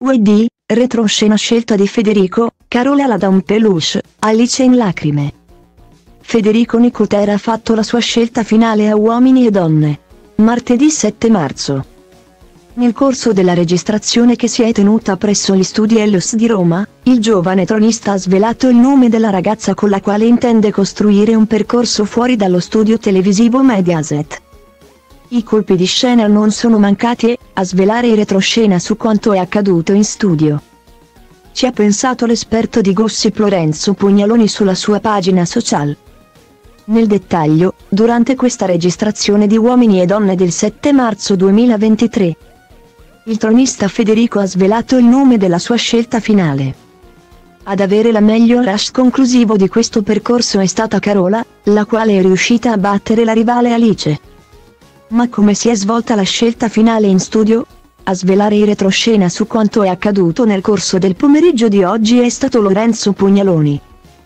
Guidi, retroscena scelta di Federico, Carola la da un peluche, Alice in lacrime. Federico Nicotera ha fatto la sua scelta finale a Uomini e Donne. Martedì 7 marzo. Nel corso della registrazione che si è tenuta presso gli studi Helios di Roma, il giovane tronista ha svelato il nome della ragazza con la quale intende costruire un percorso fuori dallo studio televisivo Mediaset. I colpi di scena non sono mancati a svelare in retroscena su quanto è accaduto in studio. Ci ha pensato l'esperto di gossip Lorenzo Pugnaloni sulla sua pagina social. Nel dettaglio, durante questa registrazione di Uomini e Donne del 7 marzo 2023, il tronista Federico ha svelato il nome della sua scelta finale. Ad avere la meglio rush conclusivo di questo percorso è stata Carola, la quale è riuscita a battere la rivale Alice. Ma come si è svolta la scelta finale in studio? A svelare in retroscena su quanto è accaduto nel corso del pomeriggio di oggi è stato Lorenzo Pugnaloni,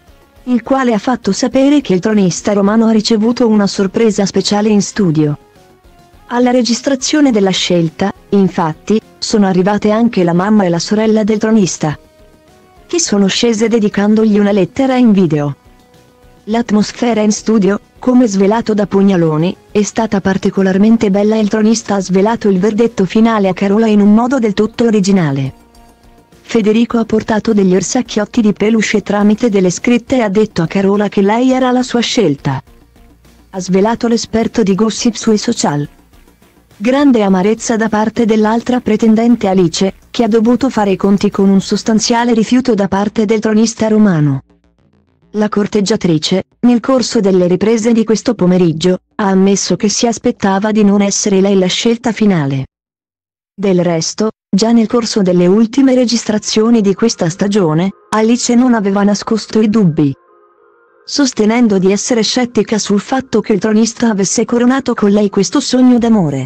il quale ha fatto sapere che il tronista romano ha ricevuto una sorpresa speciale in studio. Alla registrazione della scelta, infatti, sono arrivate anche la mamma e la sorella del tronista, che sono scese dedicandogli una lettera in video. L'atmosfera in studio, come svelato da Pugnaloni, è stata particolarmente bella e il tronista ha svelato il verdetto finale a Carola in un modo del tutto originale. Federico ha portato degli orsacchiotti di peluche tramite delle scritte e ha detto a Carola che lei era la sua scelta. Ha svelato l'esperto di gossip sui social. Grande amarezza da parte dell'altra pretendente Alice, che ha dovuto fare i conti con un sostanziale rifiuto da parte del tronista romano. La corteggiatrice, nel corso delle riprese di questo pomeriggio, ha ammesso che si aspettava di non essere lei la scelta finale. Del resto, già nel corso delle ultime registrazioni di questa stagione, Alice non aveva nascosto i dubbi, sostenendo di essere scettica sul fatto che il tronista avesse coronato con lei questo sogno d'amore.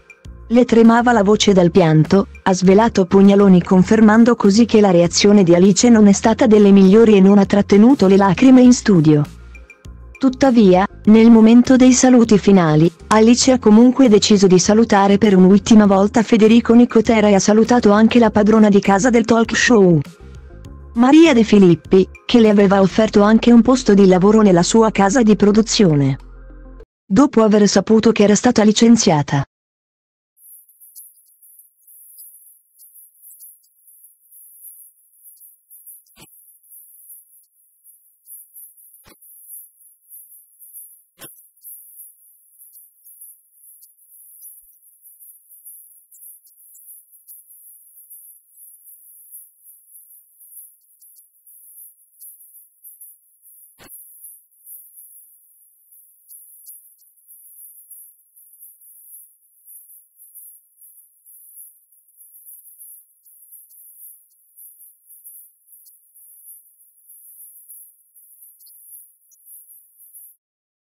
Le tremava la voce dal pianto, ha svelato Pugnaloni, confermando così che la reazione di Alice non è stata delle migliori e non ha trattenuto le lacrime in studio. Tuttavia, nel momento dei saluti finali, Alice ha comunque deciso di salutare per un'ultima volta Federico Nicotera e ha salutato anche la padrona di casa del talk show, Maria De Filippi, che le aveva offerto anche un posto di lavoro nella sua casa di produzione, dopo aver saputo che era stata licenziata.